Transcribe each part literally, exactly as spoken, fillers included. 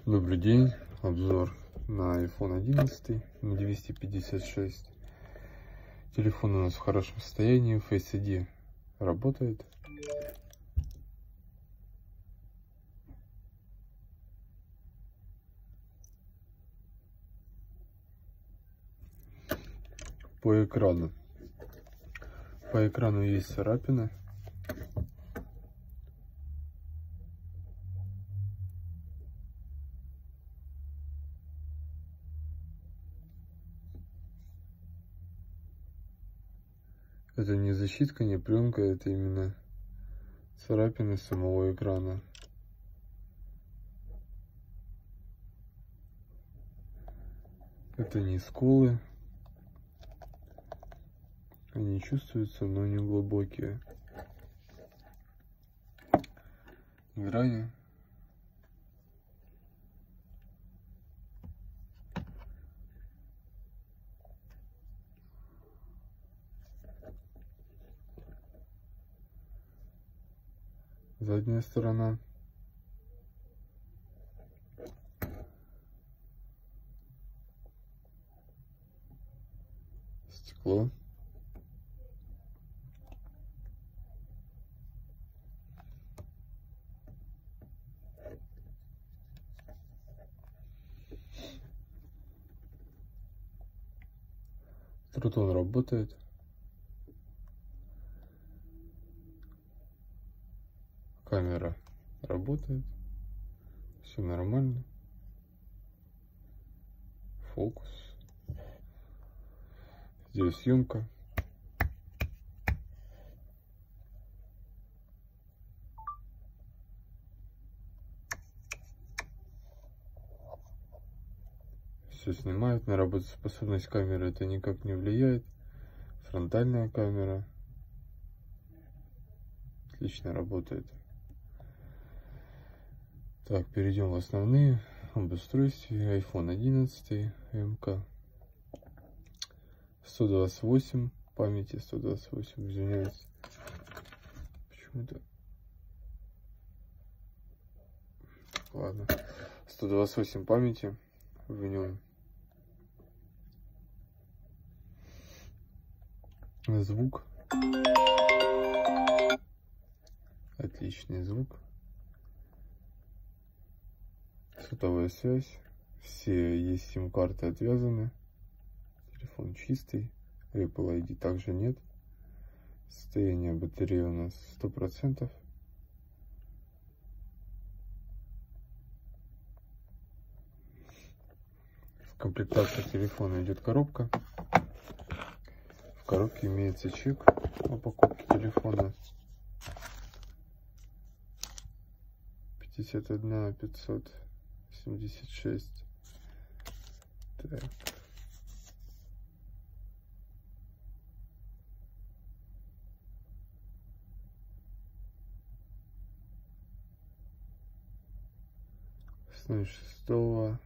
Добрый день, обзор на айфон одиннадцать на двести пятьдесят шесть. Телефон у нас в хорошем состоянии, Face ай ди работает. По экрану. По экрану есть царапины. Это не защитка, не пленка, это именно царапины самого экрана. Это не сколы. Они чувствуются, но не глубокие. Грани. Задняя сторона. Стекло. Трутон работает. Камера работает. Все нормально. Фокус. Здесь съемка. Все снимает. На работоспособность камеры это никак не влияет. Фронтальная камера отлично работает. Так, перейдем в основные. Об устройстве. айфон одиннадцать эм ка. сто двадцать восемь памяти, сто двадцать восемь, извиняюсь. Почему-то... Ладно. сто двадцать восемь памяти в нем. Звук. Отличный звук. Сотовая связь. Все есть сим-карты отвязаны. Телефон чистый. Apple ай ди также нет. Состояние батареи у нас сто процентов. В комплектации телефона идет коробка. В коробке имеется чек о покупке телефона. пятьдесят один пятьсот семьдесят шесть. Так. шестого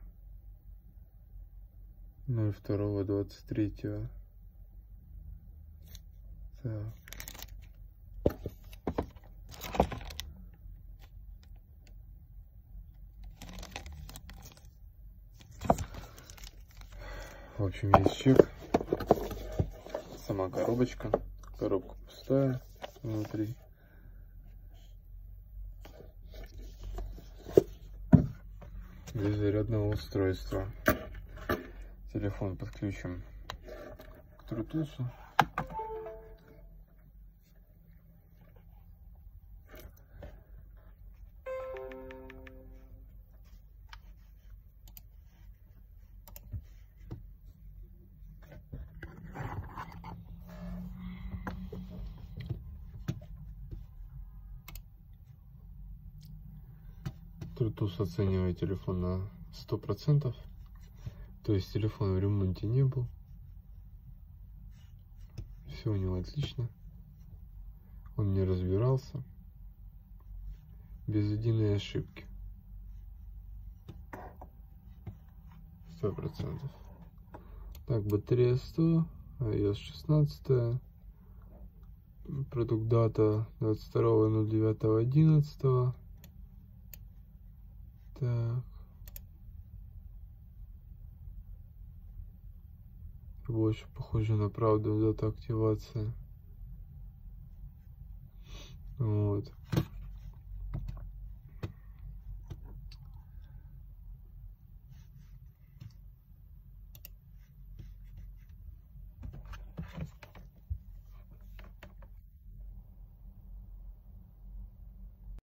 ноль второго двадцать третьего. Так. В общем, есть чек. Сама коробочка. Коробка пустая внутри. Без зарядного устройства. Телефон подключим к трутусу. Трутус оценивает телефон на сто процентов. То есть телефон в ремонте не был. Все у него отлично. Он не разбирался. Без единой ошибки. сто процентов. Так, батарея сто. ай о эс шестнадцать. Продукт дата двадцать второго ноль девятого одиннадцатого. Так. Это больше похоже на правду, дата активации. Вот.